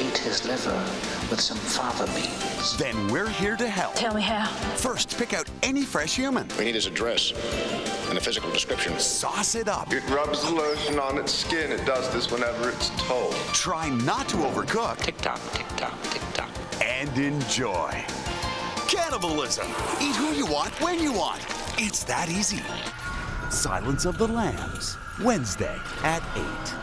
ate his liver with some fava beans. Then we're here to help. Tell me how. First, pick out any fresh human. We need his address and a physical description. Sauce it up. It rubs the lotion on its skin. It does this whenever it's told. Try not to overcook. Tick-tock, tick-tock, tick-tock. And enjoy. Cannibalism. Eat who you want, when you want. It's that easy. Silence of the Lambs, Wednesday at 8.